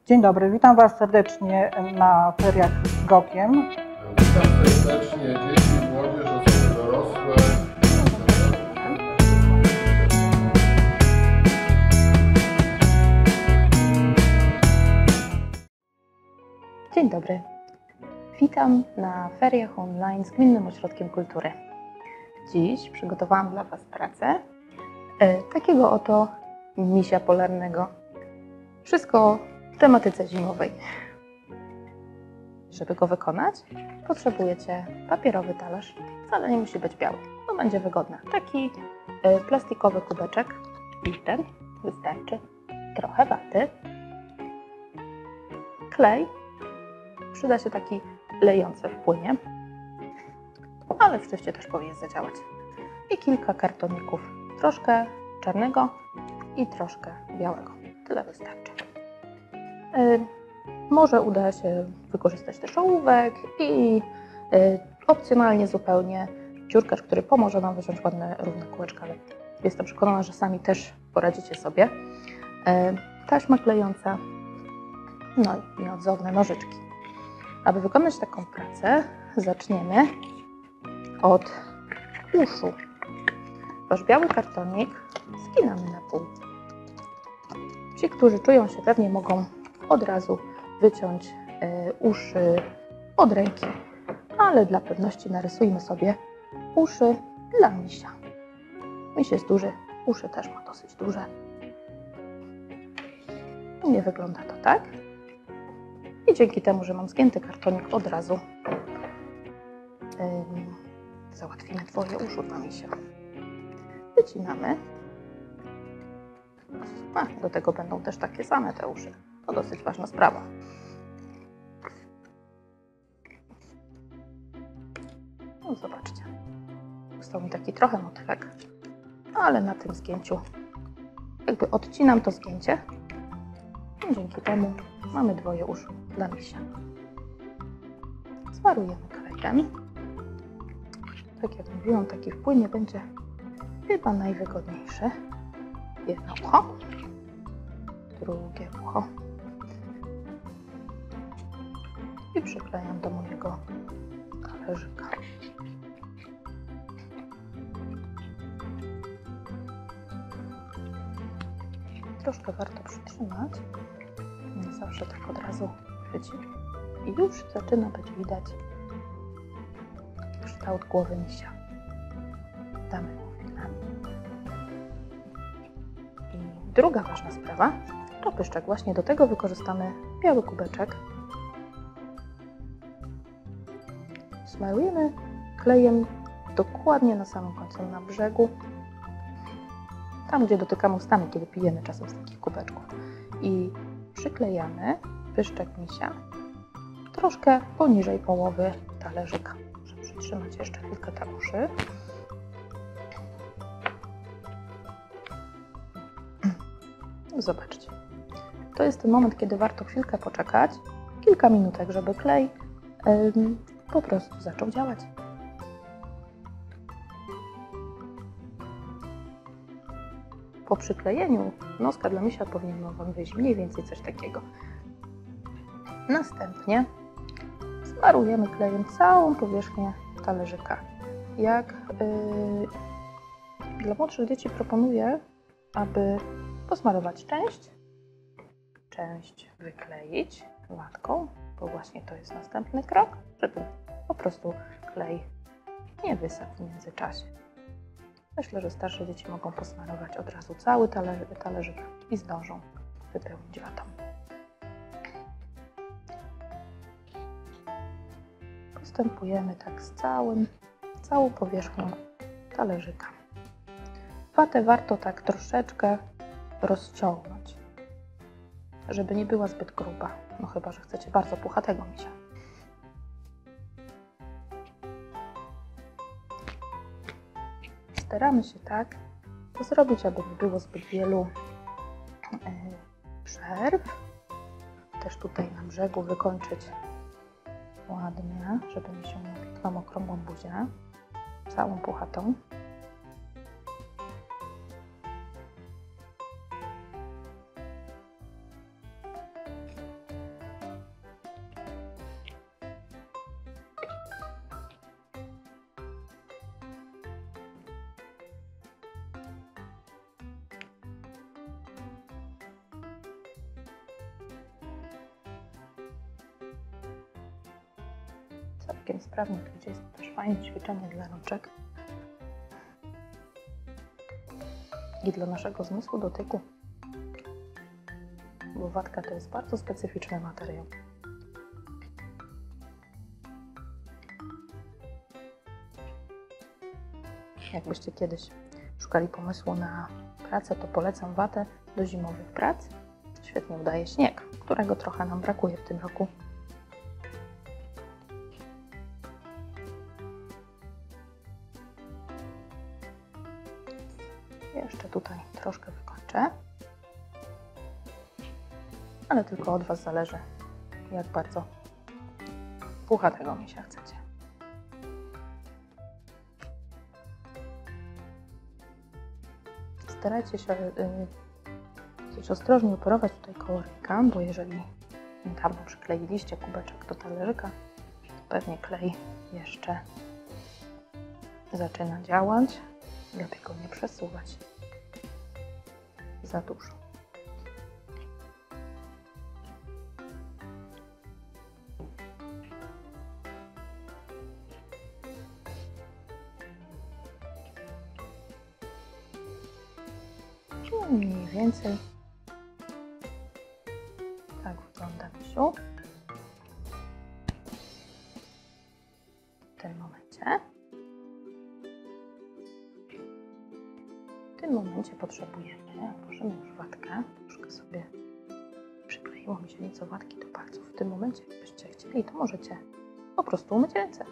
Dzień dobry, witam Was serdecznie na feriach z Gokiem. Witam serdecznie dzieci, młodzież, osoby dorosłe. Dzień dobry, witam na feriach online z Gminnym Ośrodkiem Kultury. Dziś przygotowałam dla Was pracę takiego oto misia polarnego. Wszystko w tematyce zimowej. Żeby go wykonać, potrzebujecie papierowy talerz. Wcale nie musi być biały, to będzie wygodne. Taki plastikowy kubeczek, liter, wystarczy. Trochę waty, klej, przyda się taki lejący w płynie, ale w szczycie też powinien zadziałać. I kilka kartoników, troszkę czarnego i troszkę białego. Tyle wystarczy. Może uda się wykorzystać też ołówek i opcjonalnie zupełnie dziurkacz, który pomoże nam wyciąć ładne, równe kółeczka, ale jestem przekonana, że sami też poradzicie sobie. Taśma klejąca, no i nieodzowne nożyczki. Aby wykonać taką pracę, zaczniemy od uszu. Wasz biały kartonik skinamy na pół. Ci, którzy czują się pewnie, mogą od razu wyciąć uszy od ręki, ale dla pewności narysujmy sobie uszy dla misia. Miś jest duży, uszy też ma dosyć duże. U mnie wygląda to tak. I dzięki temu, że mam zgięty kartonik, od razu załatwimy twoje uszu dla misia. Wycinamy. Do tego będą też takie same te uszy. To dosyć ważna sprawa. No zobaczcie. Został mi taki trochę motylek, ale na tym zgięciu jakby odcinam to zgięcie. I dzięki temu mamy dwoje uszu dla misia. Smarujemy klejem. Tak jak mówiłam, taki w płynie będzie chyba najwygodniejszy. Jedno ucho, drugie ucho. I przyklejam do mojego talerzyka. Troszkę warto przytrzymać. Nie zawsze tak od razu chwyci. I już zaczyna być widać kształt głowy misia. Damy mu chwilami. I druga ważna sprawa to pyszczek. Właśnie do tego wykorzystamy biały kubeczek. Smarujemy klejem dokładnie na samym końcu, na brzegu. Tam, gdzie dotykamy ustami, kiedy pijemy czasem z takich kubeczków. I przyklejamy pyszczek misia troszkę poniżej połowy talerzyka. Muszę przytrzymać jeszcze chwilkę te uszy. Zobaczcie. To jest ten moment, kiedy warto chwilkę poczekać, kilka minutek, żeby klej po prostu zaczął działać. Po przyklejeniu noska dla misia powinien Wam wyjść mniej więcej coś takiego. Następnie smarujemy klejem całą powierzchnię talerzyka. Jak dla młodszych dzieci proponuję, aby posmarować część wykleić łatką, bo właśnie to jest następny krok, żeby po prostu klej nie wysadł w międzyczasie. Myślę, że starsze dzieci mogą posmarować od razu cały talerzyk i zdążą wypełnić watą. Postępujemy tak z całą powierzchnią talerzyka. Watę warto tak troszeczkę rozciągnąć, żeby nie była zbyt gruba, no chyba że chcecie bardzo puchatego misia. Staramy się tak to zrobić, aby nie było zbyt wielu przerw. Też tutaj na brzegu wykończyć ładnie, żeby mi się nie piekną okrągłą buzię, całą puchatą. całkiem sprawnie. To jest też fajne ćwiczenie dla rączek i dla naszego zmysłu dotyku, bo watka to jest bardzo specyficzny materiał. Jakbyście kiedyś szukali pomysłu na pracę, to polecam watę do zimowych prac. Świetnie udaje śnieg, którego trochę nam brakuje w tym roku. Jeszcze tutaj troszkę wykończę, ale tylko od Was zależy, jak bardzo puchatego misia chcecie. Starajcie się dosyć ostrożnie operować tutaj kołownika, bo jeżeli niedawno przykleiliście kubeczek do talerzyka, to pewnie klej jeszcze zaczyna działać. Lepiej go nie przesuwać za dużo. No, mniej więcej tak wygląda misiu w tym momencie. W tym momencie potrzebujemy, włożymy już watkę, troszkę sobie przykleiło mi się nieco watki do palców. W tym momencie, jakbyście chcieli, to możecie po prostu umyć ręce.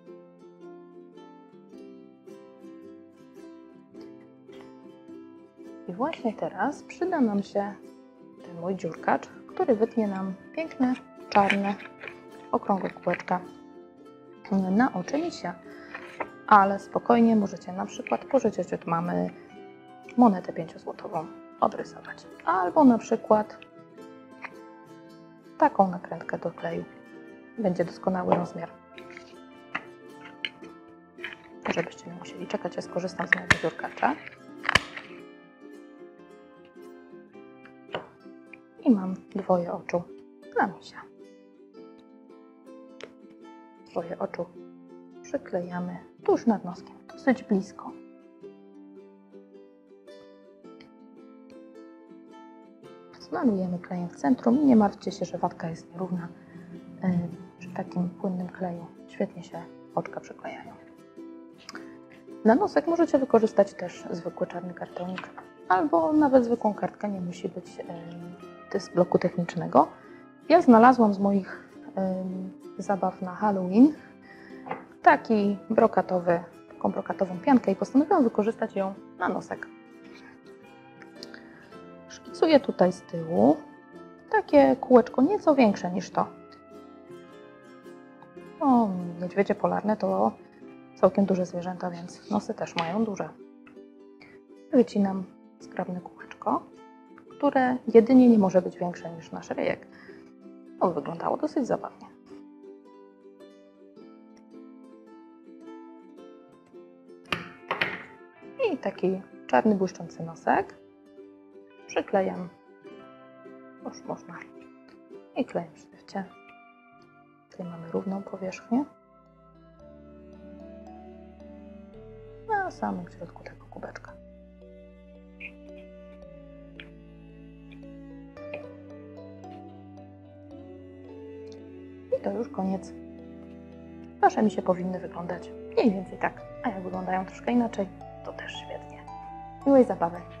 I właśnie teraz przyda nam się ten mój dziurkacz, który wytnie nam piękne, czarne, okrągłe kółeczka na oczy misia. Ale spokojnie możecie na przykład pożyczyć od mamy monetę 5-złotową, odrysować. Albo na przykład taką nakrętkę do kleju. Będzie doskonały rozmiar. Żebyście nie musieli czekać, ja skorzystam z mojego dziurkacza. I mam dwoje oczu dla misia. Dwoje oczu przyklejamy tuż nad noskiem, dosyć blisko. Zmalujemy klejem w centrum i nie martwcie się, że watka jest nierówna. Przy takim płynnym kleju świetnie się oczka przyklejają. Na nosek możecie wykorzystać też zwykły czarny kartonik, albo nawet zwykłą kartkę, nie musi być z bloku technicznego. Ja znalazłam z moich zabaw na Halloween taką brokatową piankę i postanowiłam wykorzystać ją na nosek. Szkicuję tutaj z tyłu takie kółeczko nieco większe niż to. No, niedźwiedzie polarne to całkiem duże zwierzęta, więc nosy też mają duże. Wycinam zgrabne kółeczko, które jedynie nie może być większe niż nasz ryjek. To wyglądało dosyć zabawnie. I taki czarny, błyszczący nosek przyklejam, już można, i kleję w sztywcie. Tutaj mamy równą powierzchnię na samym środku tego kubeczka. I to już koniec. Wasze misie powinny wyglądać mniej więcej tak, a jak wyglądają troszkę inaczej, to też świetnie. Miłej zabawy!